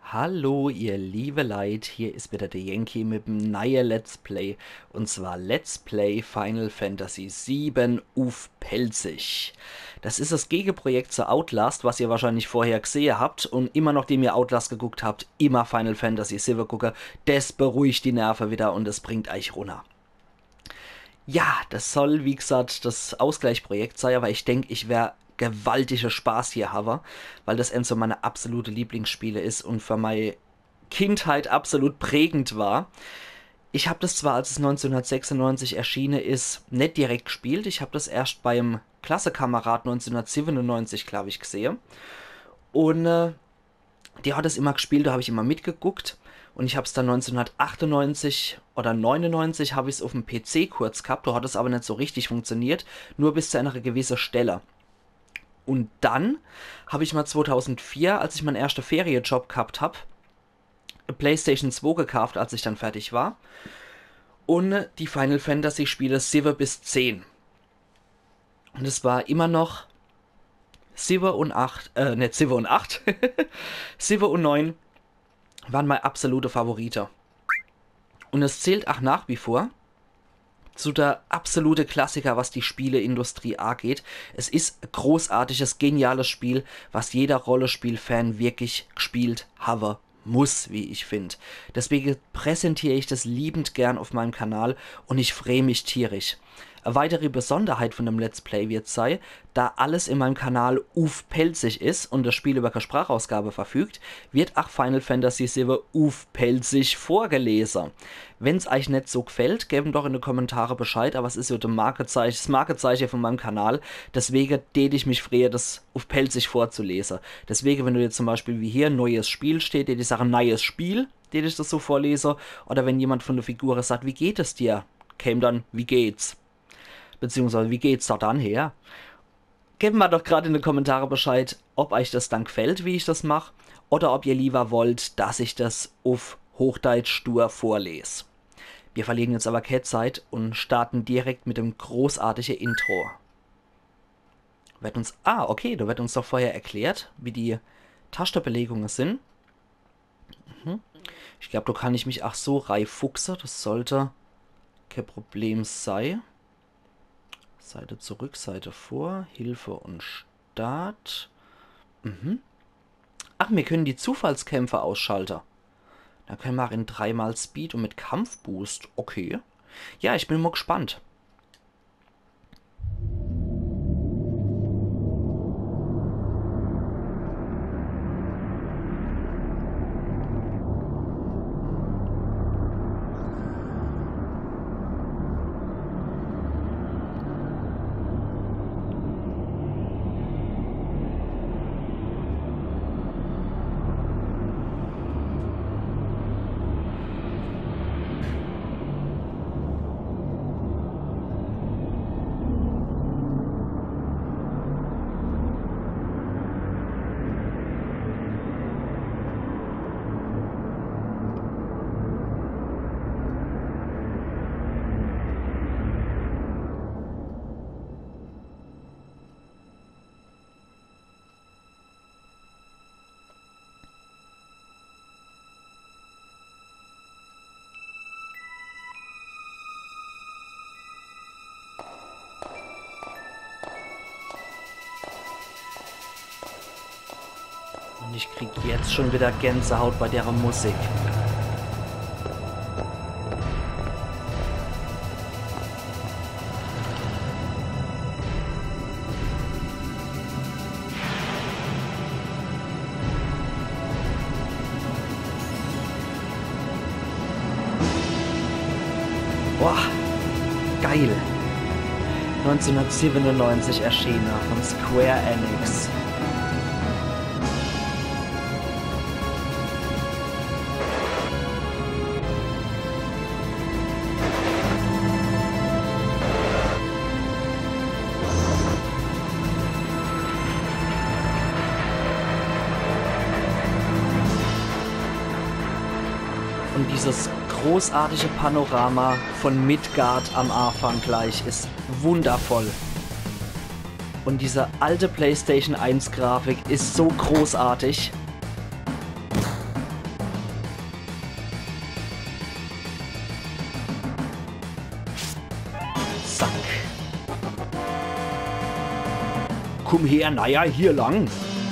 Hallo ihr liebe Leid, hier ist wieder der Yankee mit dem neuen Let's Play, und zwar Let's Play Final Fantasy VII auf Pelzig. Das ist das Gegenprojekt zu Outlast, was ihr wahrscheinlich vorher gesehen habt, und immer nachdem ihr Outlast geguckt habt, immer Final Fantasy VII gucken. Das beruhigt die Nerven wieder und das bringt euch runter. Ja, das soll wie gesagt das Ausgleichsprojekt sein, aber ich denke, ich wäre gewaltiger Spaß hier habe, weil das eben so meine absolute Lieblingsspiele ist und für meine Kindheit absolut prägend war. Ich habe das zwar, als es 1996 erschienen ist, nicht direkt gespielt. Ich habe das erst beim Klassekamerad 1997, glaube ich, gesehen. Und die hat es immer gespielt, da habe ich immer mitgeguckt. Und ich habe es dann 1998 oder 99 habe ich es auf dem PC kurz gehabt. Da hat es aber nicht so richtig funktioniert, nur bis zu einer gewissen Stelle. Und dann habe ich mal 2004, als ich meinen ersten Ferienjob gehabt habe, PlayStation 2 gekauft, als ich dann fertig war. Und die Final Fantasy Spiele 7 bis 10. Und es war immer noch 7 und 8, nicht 7 und 8, 7 und 9 waren meine absolute Favorite. Und es zählt auch nach wie vor zu der absolute Klassiker, was die Spieleindustrie angeht. Es ist ein großartiges, geniales Spiel, was jeder Rollenspiel-Fan wirklich gespielt haben muss, wie ich finde. Deswegen präsentiere ich das liebend gern auf meinem Kanal und ich freue mich tierisch. Eine weitere Besonderheit von dem Let's Play wird sein, da alles in meinem Kanal pelzig ist und das Spiel über keine Sprachausgabe verfügt, wird auch Final Fantasy VII pelzig vorgelesen. Wenn es euch nicht so gefällt, gebt doch in die Kommentare Bescheid, aber es ist ja das Markezeichen von meinem Kanal, deswegen tät ich mich freuen, das auf pelzig vorzulesen. Deswegen, wenn du jetzt zum Beispiel wie hier neues Spiel steht, tät ich sagen neues Spiel, tät ich das so vorlese, oder wenn jemand von der Figur sagt, wie geht es dir, käme dann, wie geht's? Beziehungsweise, wie geht's da dann her? Gebt mir doch gerade in die Kommentare Bescheid, ob euch das dann gefällt, wie ich das mache, oder ob ihr lieber wollt, dass ich das auf Hochdeutsch stur vorlese. Wir verlieren jetzt aber keine Zeit und starten direkt mit dem großartigen Intro. Okay, da wird uns doch vorher erklärt, wie die Tastenbelegungen sind. Ich glaube, da kann ich mich auch so reinfuchsen, das sollte kein Problem sein. Seite zurück, Seite vor, Hilfe und Start. Ach, wir können die Zufallskämpfe ausschalten. Dann können wir auch in 3x Speed und mit Kampfboost. Okay. Ja, ich bin mal gespannt. Und ich krieg jetzt schon wieder Gänsehaut bei der Musik. Boah, geil. 1997 erschienen von Square Enix. Und dieses großartige Panorama von Midgard am Anfang gleich ist wundervoll. Und diese alte PlayStation 1 Grafik ist so großartig. komm her, naja, hier lang.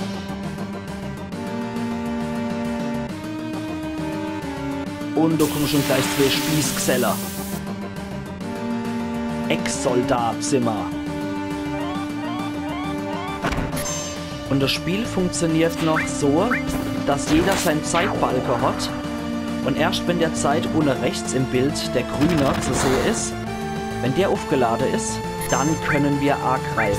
Und da kommen schon gleich 2 Spießgeseller. Ex-Soldat sind wir. Und das Spiel funktioniert noch so, dass jeder sein Zeitbalken hat. Und erst wenn der Zeit ohne rechts im Bild der grüne zu sehen ist, wenn der aufgeladen ist, dann können wir angreifen.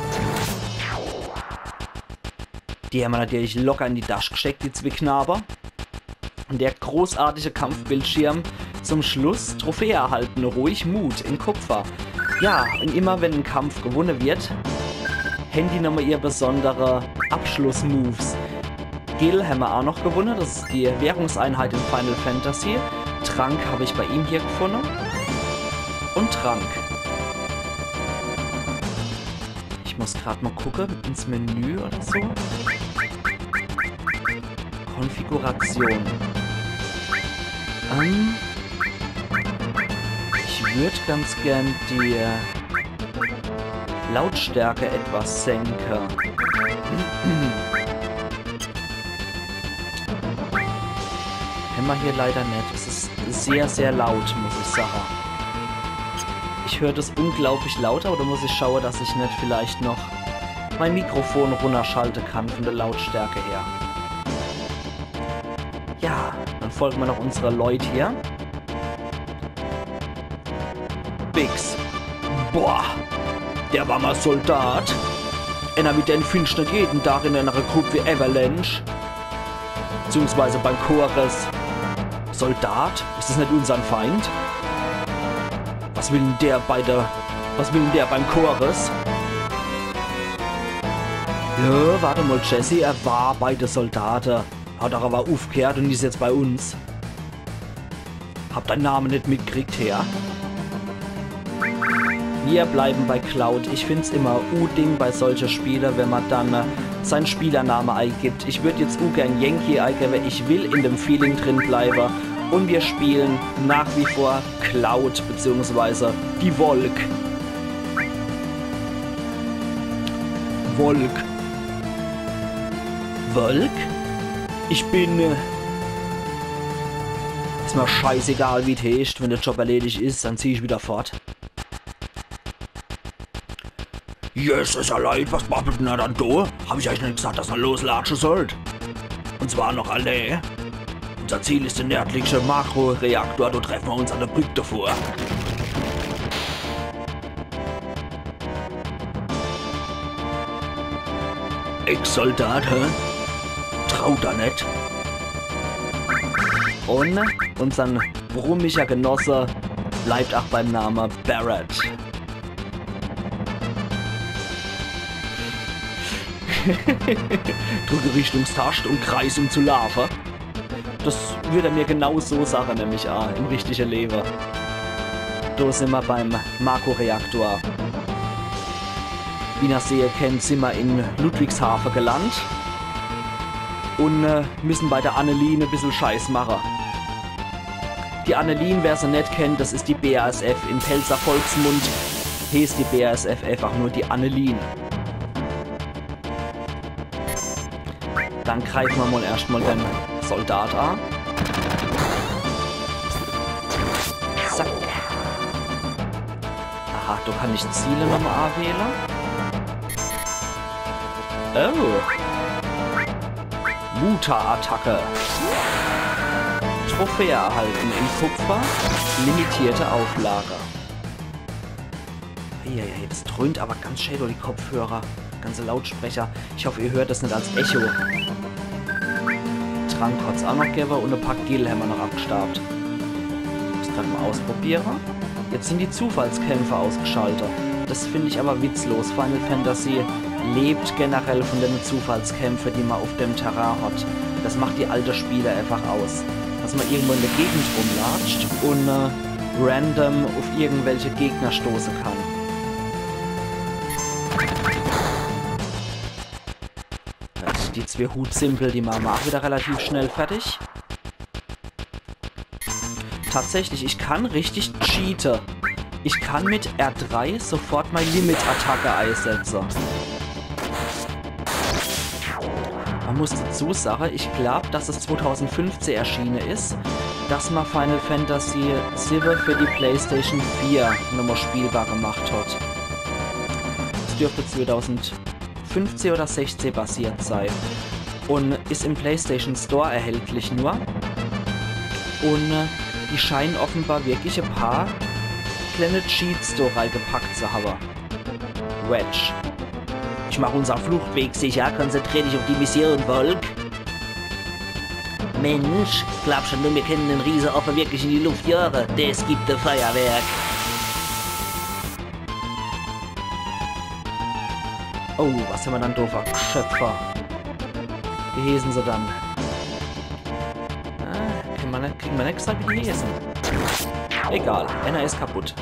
Die haben wir natürlich locker in die Tasche gesteckt, die 2 Knaber. Und der großartige Kampfbildschirm zum Schluss Trophäe erhalten, ruhig Mut in Kupfer. Ja, und immer wenn ein Kampf gewonnen wird, haben die nochmal ihre besondere Abschlussmoves. Gil haben wir auch noch gewonnen, das ist die Währungseinheit in Final Fantasy. Trank habe ich bei ihm hier gefunden. Und Trank. Ich muss gerade mal gucken ins Menü oder so. Konfiguration. Ich würde ganz gern die Lautstärke etwas senken. Haben wir hier leider nicht. Es ist sehr, sehr laut, muss ich sagen. Ich höre das unglaublich lauter, oder muss ich schauen, dass ich nicht vielleicht noch mein Mikrofon runterschalten kann von der Lautstärke her. Ja, dann folgen wir noch unserer Leute hier. Bix. Boah, der war mal Soldat. Einer mit den findest nicht jeden Tag in einer Gruppe wie Avalanche. Beziehungsweise beim Chorus. Soldat? Ist das nicht unser Feind? Was will denn der beim Chorus? Ja, warte mal, Jesse, er war bei den Soldaten. Hat aber aufgehört und ist jetzt bei uns. Hab deinen Namen nicht mitgekriegt, her. Wir bleiben bei Cloud. Ich find's immer U-Ding bei solchen Spielen, wenn man dann seinen Spielername eingibt. Ich würde jetzt gern Yankee eingeben, ich will in dem Feeling drin bleiben. Und wir spielen nach wie vor Cloud, beziehungsweise die Wolk. Wolk. Wolk? Ich bin... Ist mir scheißegal, wie es heißt. Wenn der Job erledigt ist, dann ziehe ich wieder fort. Yes, ist ja leid, was babbelt denn er dann da? Hab ich euch nicht gesagt, dass er loslatschen sollt? Und zwar noch alle. Unser Ziel ist der nördliche Makroreaktor, da treffen wir uns an der Brücke davor. Ex-Soldat, hä? Traut er nicht. Und unser brummiger Genosse bleibt auch beim Namen Barrett. Drücke Richtungstaste und Kreis, um zu laufen. Das würde er mir genau so sagen, nämlich auch im richtigen Leben. Da sind wir beim Makroreaktor. Wie ihr sehen könnt, sind wir in Ludwigshafen gelandet. Und müssen bei der Annelien ein bisschen Scheiß machen. Die Annelien, wer sie nicht kennt, das ist die BASF. In Pelzer Volksmund heißt die BASF einfach nur die Annelien. Dann greifen wir mal erstmal den Soldat an. Zack. Aha, da kann ich Ziele nochmal wählen. Oh. Muta-Attacke. Trophäe erhalten in Kupfer. Limitierte Auflage. Eieiei, das dröhnt aber ganz schön durch die Kopfhörer. Ganze Lautsprecher. Ich hoffe, ihr hört das nicht als Echo. Trank hat es auch noch gegeben und ein paar Gil haben wir noch abgestaubt. Ich muss gerade mal ausprobieren. Jetzt sind die Zufallskämpfe ausgeschaltet. Das finde ich aber witzlos. Final Fantasy lebt generell von den Zufallskämpfen, die man auf dem Terrain hat. Das macht die alte Spiele einfach aus. Dass man irgendwo in der Gegend rumlatscht und random auf irgendwelche Gegner stoßen kann. Die 2 Hutsimpel, die machen wir auch wieder relativ schnell fertig. Tatsächlich, ich kann richtig cheaten. Ich kann mit R3 sofort meine Limit-Attacke einsetzen. Man muss dazu sagen, ich glaube, dass es 2015 erschienen ist, dass man Final Fantasy VII für die PlayStation 4 nochmal spielbar gemacht hat. Es dürfte 2015 oder 16 basiert sein und ist im PlayStation Store erhältlich nur. Und die scheinen offenbar wirklich ein paar kleine Cheats da reingepackt zu haben. Wedge. Ich mache unseren Fluchtweg sicher, konzentriere dich auf die Mission, Volk. Mensch, glaub schon nur, wir können den Riesenopfer wirklich in die Luft jagen. Das gibt ein Feuerwerk. Oh, was haben wir dann da für Geschöpfer? Wie heißen sie dann? Kriegen wir nicht gesagt, wie die heißen? Egal, einer ist kaputt.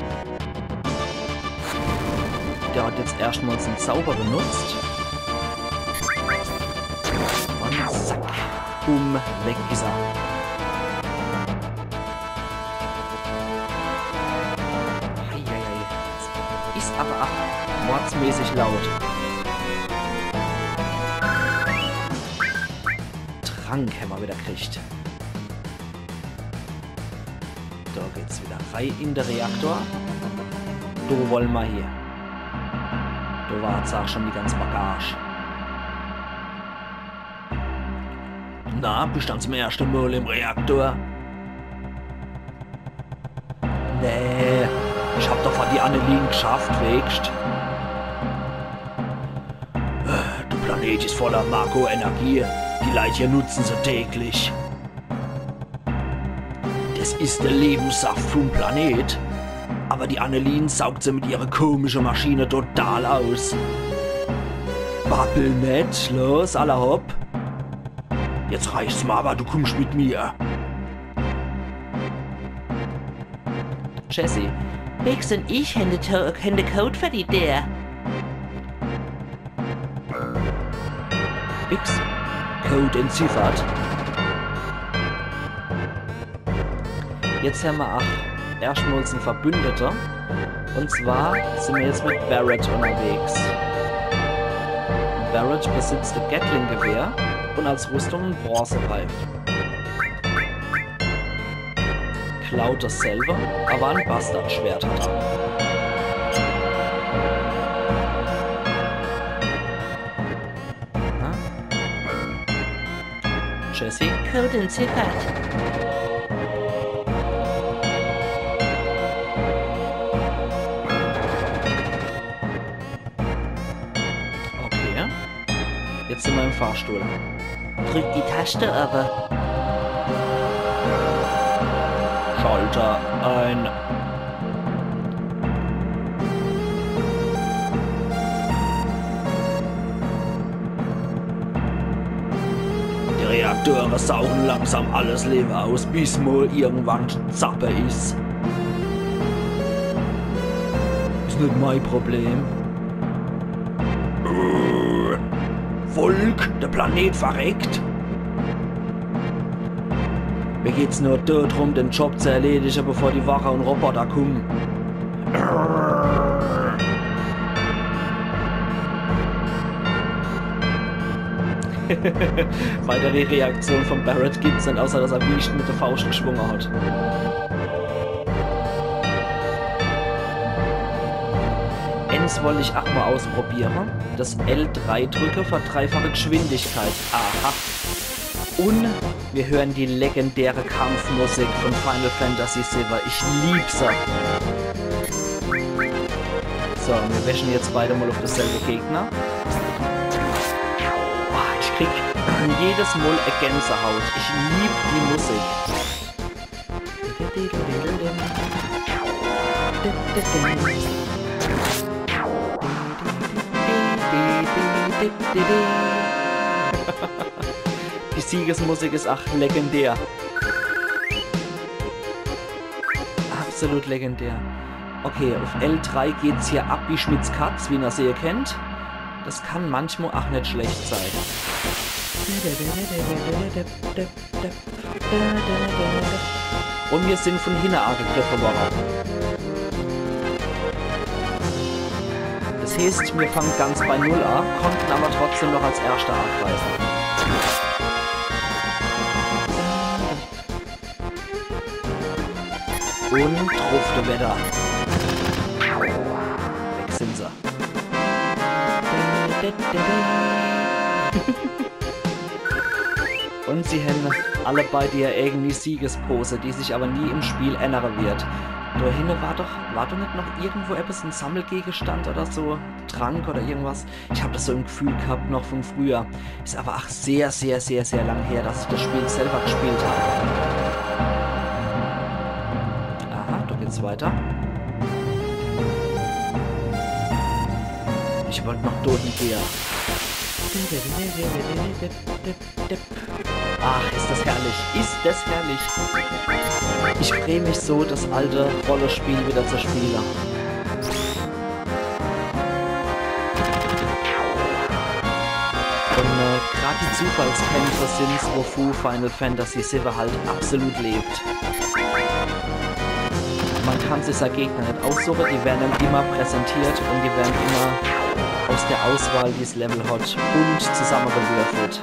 Der hat jetzt erstmals einen Zauber benutzt. Und zack. Weg ist er. Heieiei. Ist aber auch mordsmäßig laut. Trank haben wir wieder gekriegt. Da geht's wieder rein in den Reaktor. Da wollen wir hier. Da war jetzt auch schon die ganze Bagage. Na, bist du zum ersten Mal im Reaktor? Nee, ich hab doch von die Annelien geschafft, wächst. Der Planet ist voller Makroenergie. Die Leute hier nutzen sie täglich. Das ist der Lebenssaft vom Planet. Aber die Annelien saugt sie mit ihrer komischen Maschine total aus. Babbel nicht, los, aller hopp. Jetzt reicht's mal, aber du kommst mit mir. Jesse. Bix und ich haben den Code für die der. Bix. Code entziffert. Jetzt haben wir auch erstmals einen Verbündeter. Und zwar sind wir jetzt mit Barrett unterwegs. Barrett besitzt ein Gatling-Gewehr und als Rüstung ein Bronzereif. Klaut dasselbe, aber ein Bastardschwert hat er. Jesse? Code entziffert. Okay. Jetzt sind wir im Fahrstuhl. Drück die Taste aber. Schalter ein. Die Reakteure saugen langsam alles Leben aus, bis mal irgendwann Zappe ist. Ist nicht mein Problem. Volk, der Planet verreckt. Mir geht's nur darum, den Job zu erledigen, bevor die Wache und Roboter kommen. Weitere Reaktion von Barrett gibt's nicht, außer dass er wüst mit der Faust geschwungen hat. Eins wollte ich auch mal ausprobieren. Das L3 drücke für dreifache Geschwindigkeit. Aha. Und wir hören die legendäre Kampfmusik von Final Fantasy VII. Ich lieb sie. So, wir wäschen jetzt beide mal auf dasselbe Gegner. Oh, ich krieg jedes Mal eine Gänsehaut. Ich lieb die Musik. Die Siegesmusik ist auch legendär. Absolut legendär. Okay, auf L3 geht's hier ab wie Schmitz Katz, wie ihr sie kennt. Das kann manchmal auch nicht schlecht sein. Und wir sind von hinten angegriffen worden. Das heißt, wir fangen ganz bei Null an, konnten aber trotzdem noch als Erster angreifen. Und Trufte Wetter. Weg sind sie. Und sie haben alle bei dir irgendwie Siegespose, die sich aber nie im Spiel ändern wird. Da hinten war doch nicht noch irgendwo etwas, ein Sammelgegenstand oder so, Trank oder irgendwas? Ich habe das so im Gefühl gehabt noch von früher. Ist aber auch sehr, sehr, sehr, sehr lang her, dass ich das Spiel selber gespielt habe. Aha, da geht's weiter. Ich wollte noch dorthin gehen. Ach, ist das herrlich. Ist das herrlich. Ich freue mich so, das alte Rollenspiel wieder zu spielen. Und gerade die Zufallskämpfe sind's, wofür Final Fantasy VII halt absolut lebt. Man kann sich seine Gegner nicht aussuchen, die werden dann immer präsentiert und die werden immer aus der Auswahl, die das Level hat, und zusammengewürfelt.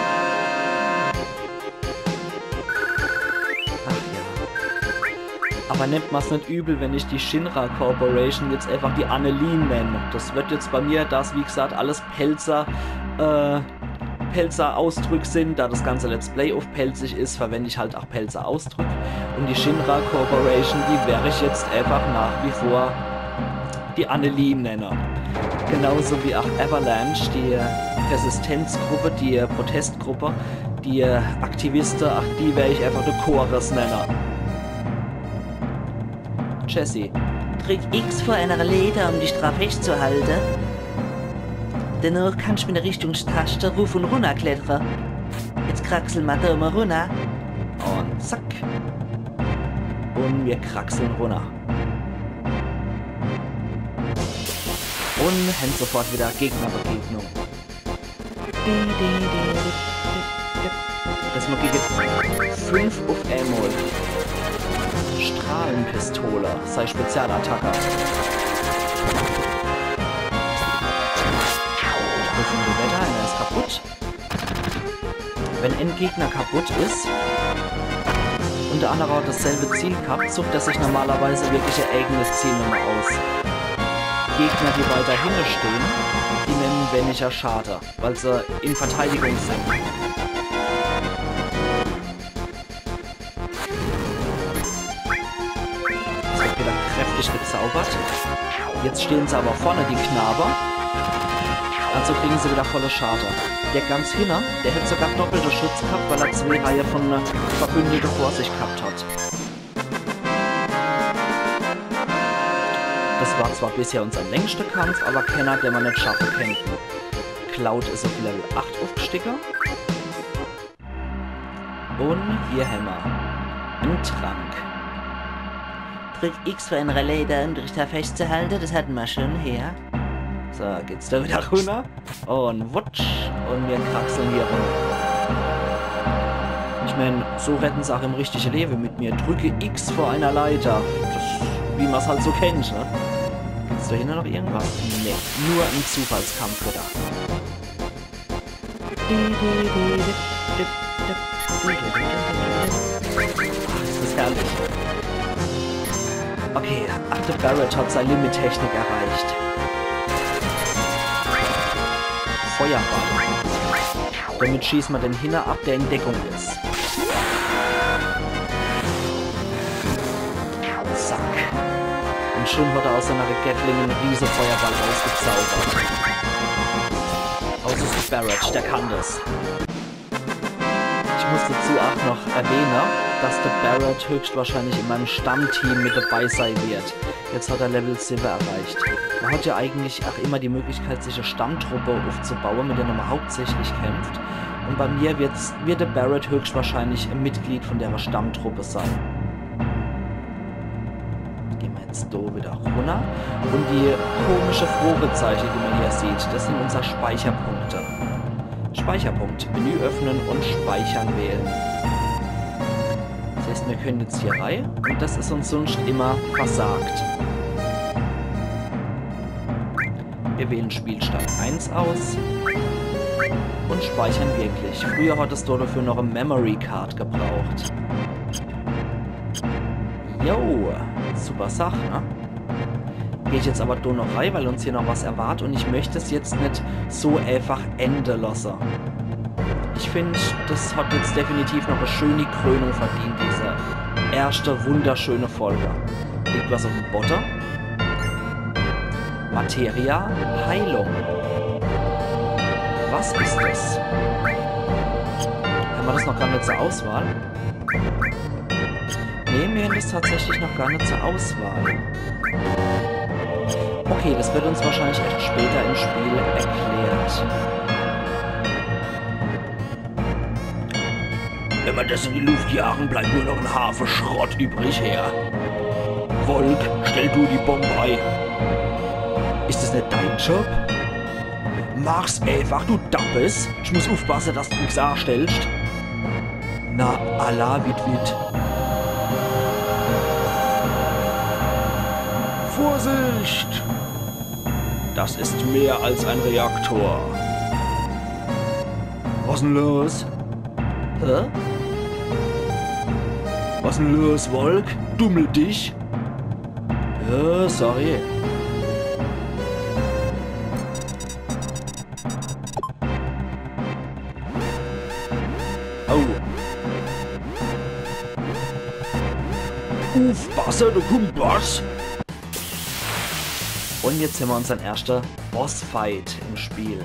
Aber nennt man es nicht übel, wenn ich die Shinra Corporation jetzt einfach die Annelien nenne. Das wird jetzt bei mir, das wie gesagt alles Pelzer-Ausdrücke sind, da das ganze Let's Play auf pelzig ist, verwende ich halt auch Pelzer-Ausdrücke. Und die Shinra Corporation, die werde ich jetzt einfach nach wie vor die Annelien nennen. Genauso wie auch Avalanche, die Resistenzgruppe, die Protestgruppe, die Aktivisten, ach die werde ich einfach die Chorus nennen. Jessie. Drück X vor einer Leder, um dich drauf festzuhalten. Danach kannst du mit der Richtungstaste rauf und runter klettern. Jetzt kraxeln wir da mal runter. Und zack. Und wir kraxeln runter. Und haben sofort wieder Gegnerbegegnung. Das mal gegen 5 auf einmal. Strahlenpistole, sei Spezialattacke. Prüfen die Wetter, einer ist kaputt. Wenn ein Gegner kaputt ist und der andere hat dasselbe Ziel gehabt, sucht er sich normalerweise wirklich ein eigenes Ziel nochmal aus. Gegner, die weiter hinten stehen, die nehmen weniger Schade, weil sie in Verteidigung sind. Gezaubert. Jetzt stehen sie aber vorne, die Knaber. Also kriegen sie wieder volle Schade. Der ganz hinten, der hätte sogar doppelten Schutz gehabt, weil er 2 Reihen von Verbündeten vor sich gehabt hat. Das war zwar bisher unser längster Kampf, aber keiner, der man nicht schaffen kann. Cloud ist auf Level 8 aufgestiegen. Und hier haben wir einen Trank. Drück X für eine Leder, um dich da festzuhalten, das hatten wir schon her. So, geht's da wieder runter. Und wutsch. Und wir kraxeln hier runter. Ich meine, so retten sie auch im richtigen Leben mit mir. Drücke X vor einer Leiter. Das, wie man es halt so kennt, ne? Gibt's da hinten noch irgendwas? Ne, nur ein Zufallskampf wieder. Ach, ist das herrlich. Okay, Akte Barrett hat seine Limit-Technik erreicht. Feuerball. Damit schießt man den Hinner ab, der in Deckung ist. Zack. Und schon wird er aus seiner Gatling einen riesen Feuerball rausgezaubert. Außer es ist Barrett, der kann das. Ich muss dazu auch noch erwähnen, dass der Barrett höchstwahrscheinlich in meinem Stammteam mit dabei sein wird. Jetzt hat er Level 7 erreicht. Man hat ja eigentlich auch immer die Möglichkeit, sich eine Stammtruppe aufzubauen, mit der man hauptsächlich kämpft. Und bei mir wird der Barrett höchstwahrscheinlich ein Mitglied von der Stammtruppe sein. Gehen wir jetzt da wieder runter. Und die komische Fragezeichen, die man hier sieht, das sind unsere Speicherpunkte. Speicherpunkt. Menü öffnen und speichern wählen. Das heißt, wir können jetzt hier rein und das ist uns sonst immer versagt. Wir wählen Spielstand 1 aus und speichern wirklich. Früher hat es dafür noch eine Memory Card gebraucht. Jo, super Sache, ne? Gehe ich jetzt aber da noch rein, weil uns hier noch was erwartet und ich möchte es jetzt nicht so einfach enden lassen. Ich finde, das hat jetzt definitiv noch eine schöne Krönung verdient, diese erste wunderschöne Folge. Liegt was auf dem Boden? Materia, Heilung. Was ist das? Haben wir das noch gar nicht zur Auswahl? Ne, wir haben das tatsächlich noch gar nicht zur Auswahl. Okay, das wird uns wahrscheinlich erst später im Spiel erklärt. Wenn wir das in die Luft jagen, bleibt nur noch ein Haufen Schrott übrig her. Volk, stell du die Bombe ein. Ist das nicht dein Job? Mach's einfach, du Dappes. Ich muss aufpassen, dass du nichts anstellst. Na, Allah wit. Vorsicht! Das ist mehr als ein Reaktor. Was denn los? Hä? Was denn los, Volk? Dummel dich? Ja, sorry. Oh. Aufpasse, du Kumpas! Und jetzt haben wir unseren ersten Bossfight im Spiel.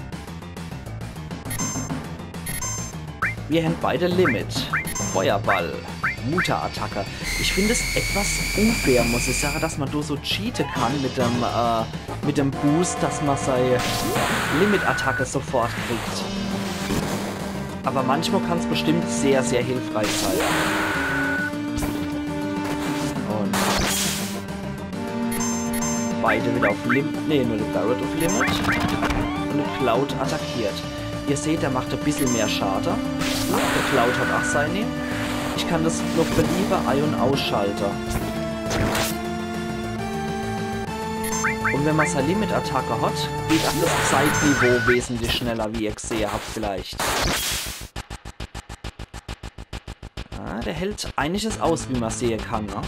Wir haben beide Limit, Feuerball, Mutterattacke. Ich finde es etwas unfair, muss ich sagen, dass man da so cheaten kann mit dem Boost, dass man seine Limit-Attacke sofort kriegt. Aber manchmal kann es bestimmt sehr, sehr hilfreich sein. Und beide wieder auf Limit. Ne, nur der Barret auf Limit. Und der Cloud attackiert. Ihr seht, er macht ein bisschen mehr Schaden. Der Cloud hat auch seine. Ich kann das noch belieben ein- und ausschalten. Und wenn man seine Limit-Attacke hat, geht auch das Zeitniveau wesentlich schneller, wie ihr gesehen habt vielleicht. Ah, der hält einiges aus, wie man sehen kann, ne?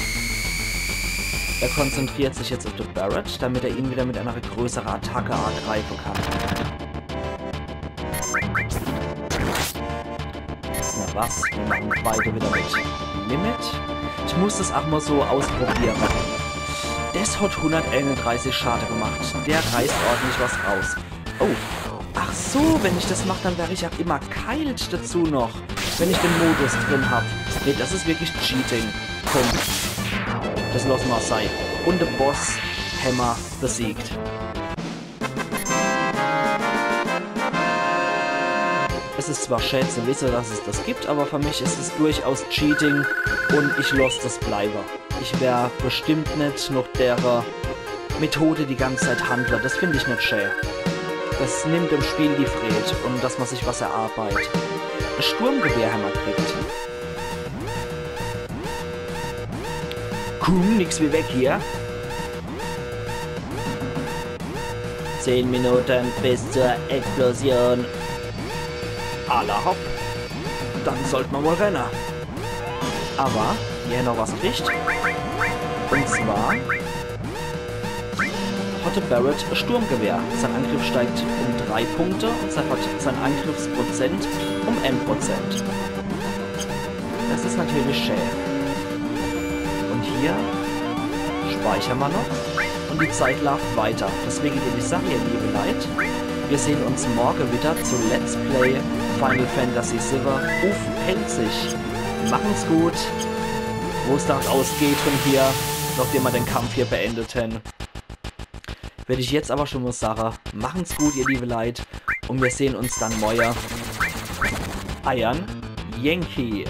Er konzentriert sich jetzt auf den Barret, damit er ihn wieder mit einer größeren Attacke angreifen kann. Na was, wir machen beide wieder mit Limit. Ich muss das auch mal so ausprobieren. Das hat 131 Schaden gemacht. Der reißt ordentlich was raus. Oh, ach so, wenn ich das mache, dann wäre ich auch immer keilt dazu noch. Wenn ich den Modus drin habe. Ne, das ist wirklich Cheating. Komm. Das lassen wir sein. Und der Boss Hammer besiegt. Es ist zwar schön zu wissen, dass es das gibt, aber für mich ist es durchaus Cheating und ich lasse das bleiben. Ich wäre bestimmt nicht noch der Methode die ganze Zeit handelt. Das finde ich nicht schön. Das nimmt im Spiel die Freiheit und dass man sich was erarbeitet. Ein Sturmgewehr haben wir gekriegt. Komm, nix wie weg hier. 10 Minuten bis zur Explosion. Alla hopp. Dann sollte man wohl rennen. Aber hier noch was kriegt. Und zwar hatte Barret ein Sturmgewehr. Sein Angriff steigt um 3 Punkte und sein Angriffsprozent um 1%. Das ist natürlich schön. Und hier speichern wir noch und die Zeit läuft weiter. Deswegen würde ich sagen, ihr liebe Leute, wir sehen uns morgen wieder zu Let's Play Final Fantasy VII auf Pelzig. Machen's gut. Wo es dann ausgeht von hier, nachdem wir den Kampf hier beendeten. Werde ich jetzt aber schon mal sagen, machen's gut, ihr liebe Leute. Und wir sehen uns dann morgen. Eiern Yankee.